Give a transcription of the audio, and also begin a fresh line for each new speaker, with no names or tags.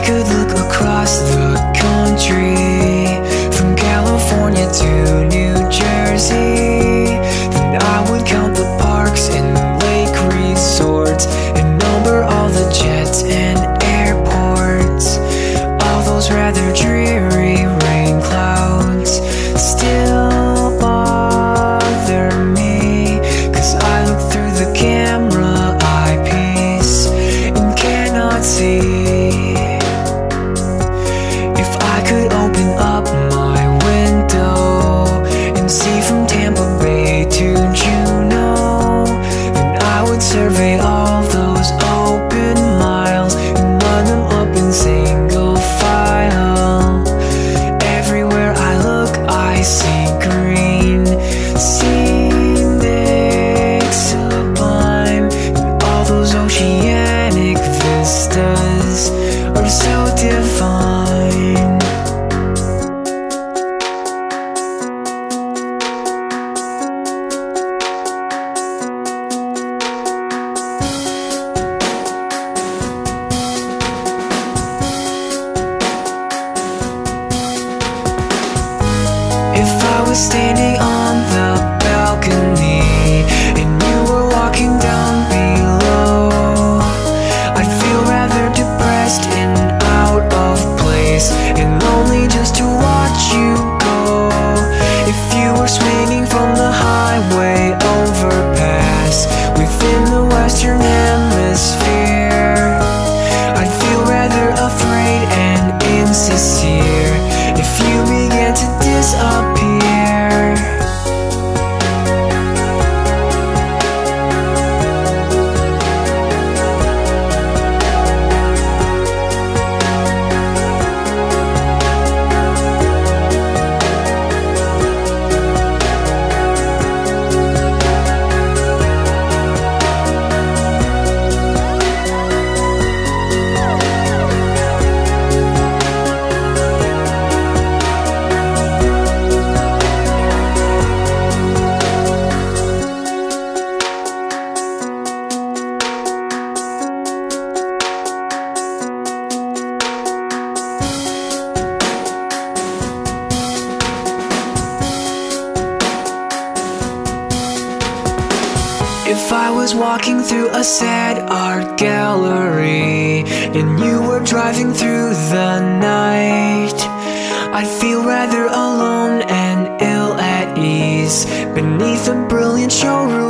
could look across the country, from California to New Jersey, then I would count the parks and lake resorts and number all the jets and airports. All those rather dreary rain clouds still bother me, 'cause I look through the camera eyepiece and cannot see. If I could open up my window and see from Tampa Bay to Juneau, then I would survey all those open miles and line them up in single file. Everywhere I look I see green, scenic, sublime, and all those oceanic vistas are so divine. If I was standing on the balcony and you were walking down below, I'd feel rather depressed and out of place and lonely just to watch you go. If you were swinging from the highway overpass within the Western Hemisphere, I'd feel rather afraid and insincere if you began to disappear. If I was walking through a sad art gallery and you were driving through the night, I'd feel rather alone and ill at ease beneath a brilliant showroom